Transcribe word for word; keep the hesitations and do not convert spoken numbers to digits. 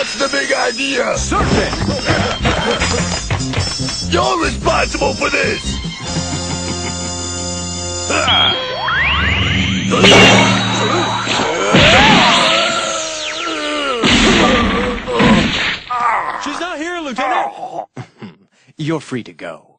What's the big idea? Surfing! You're responsible for this! She's not here, Lieutenant! You're free to go.